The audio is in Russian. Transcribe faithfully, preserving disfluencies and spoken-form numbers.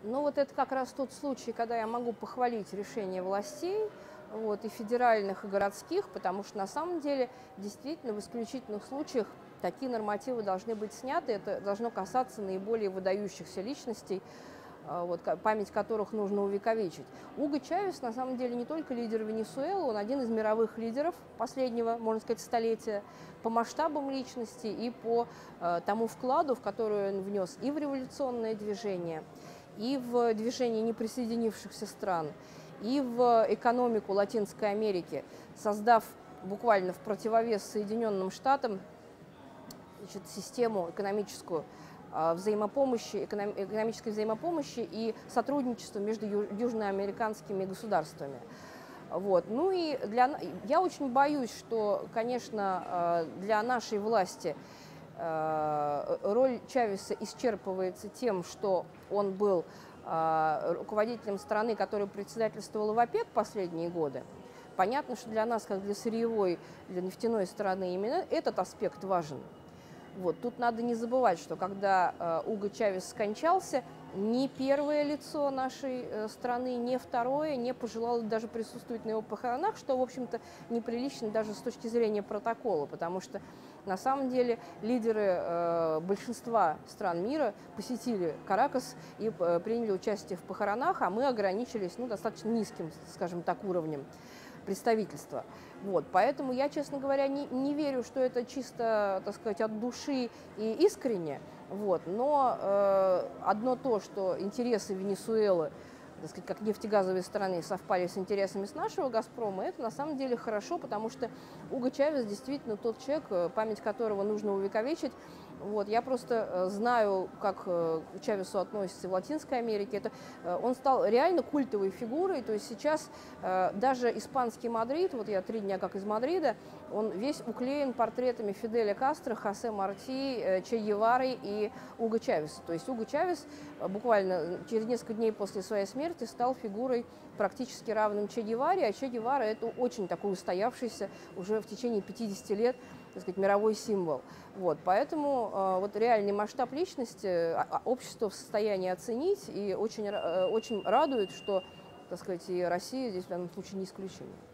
Ну, вот это как раз тот случай, когда я могу похвалить решение властей, вот, и федеральных, и городских, потому что на самом деле действительно в исключительных случаях такие нормативы должны быть сняты. Это должно касаться наиболее выдающихся личностей, а, вот, память которых нужно увековечить. Уго Чавес на самом деле не только лидер Венесуэлы, он один из мировых лидеров последнего, можно сказать, столетия по масштабам личности и по э, тому вкладу, в который он внес и в революционное движение, и в движение неприсоединившихся стран, и в экономику Латинской Америки, создав буквально в противовес Соединенным Штатам, значит, систему экономическую взаимопомощи, экономической взаимопомощи и сотрудничества между южноамериканскими государствами. Вот. Ну и для, я очень боюсь, что, конечно, для нашей власти роль Чавеса исчерпывается тем, что он был руководителем страны, которая председательствовала в ОПЕК последние годы. Понятно, что для нас, как для сырьевой, для нефтяной страны, именно этот аспект важен. Вот. Тут надо не забывать, что когда э, Уго Чавес скончался, ни первое лицо нашей э, страны, ни второе не пожелало даже присутствовать на его похоронах, что, в общем-то, неприлично даже с точки зрения протокола, потому что на самом деле лидеры э, большинства стран мира посетили Каракас и э, приняли участие в похоронах, а мы ограничились, ну, достаточно низким, скажем так, уровнем представительства. Вот, поэтому я, честно говоря, не, не верю, что это чисто, так сказать, от души и искренне. Вот, но э, одно то, что интересы Венесуэлы, так сказать, как нефтегазовой страны, совпали с интересами с нашего «Газпрома», это на самом деле хорошо, потому что Уго Чавес действительно тот человек, память которого нужно увековечить. Вот, я просто знаю, как к Чавесу относятся в Латинской Америке. Это, он стал реально культовой фигурой. То есть сейчас даже испанский Мадрид, вот я три дня как из Мадрида, он весь уклеен портретами Фиделя Кастро, Хосе Марти, Че Гевары и Уго Чавеса. То есть Уго Чавес буквально через несколько дней после своей смерти стал фигурой практически равным Че Геваре, а Че Гевара – это очень такой устоявшийся уже в течение пятидесяти лет, так сказать, мировой символ. Вот, поэтому э, вот реальный масштаб личности э, общество в состоянии оценить, и очень, э, очень радует, что, так сказать, и Россия здесь в данном случае не исключение.